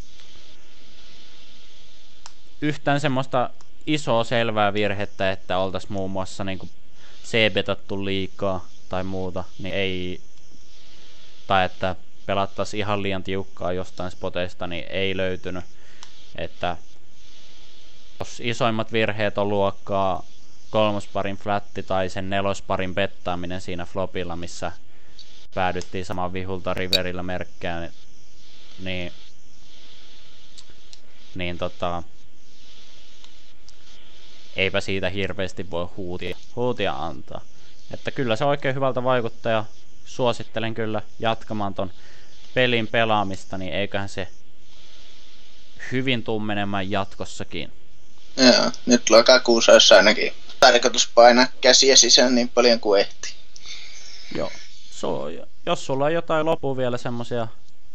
A: yhtään semmoista isoa selvää virhettä, että oltais muun muassa niinku C-betattu liikaa tai muuta, niin ei, tai että pelattaisiin ihan liian tiukkaa jostain spoteista, niin ei löytynyt. Että jos isoimmat virheet on luokkaa 3. parin flatti tai sen 4. parin bettaaminen siinä flopilla, missä päädyttiin saman vihulta riverillä merkkään, niin eipä siitä hirveästi voi huutia antaa. Että kyllä se oikein hyvältä vaikuttaa ja suosittelen kyllä jatkamaan ton pelin pelaamista, niin eiköhän se hyvin tuu menemään jatkossakin.
B: Joo, nyt lokakuussa olisi ainakin tarkoitus painaa käsiä sisään niin paljon kuin ehtii.
A: Joo, jos sulla on jotain loppuun vielä semmosia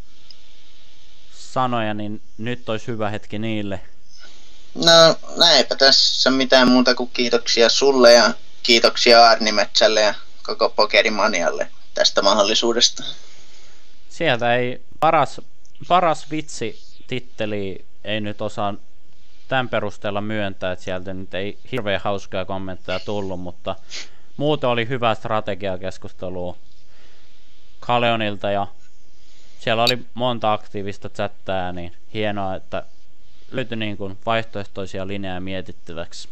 A: sanoja, niin nyt olisi hyvä hetki niille.
B: No näinpä tässä mitään muuta kuin kiitoksia sulle ja kiitoksia Arnimetsälle ja koko Pokerimanialle tästä mahdollisuudesta.
A: Sieltä ei paras vitsi titteli ei nyt osaa tämän perusteella myöntää, että sieltä nyt ei hirveän hauskaa kommentteja tullut, mutta muuten oli hyvää strategiakeskustelua Kaleonilta ja siellä oli monta aktiivista chattaa, niin hienoa, että löytyi niin kuin vaihtoehtoisia linjoja mietittäväksi.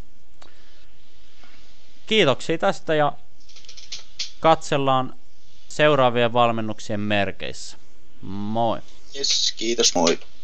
A: Kiitoksia tästä ja katsellaan seuraavien valmennuksien merkeissä. Moi!
B: Yes, kiitos, moi!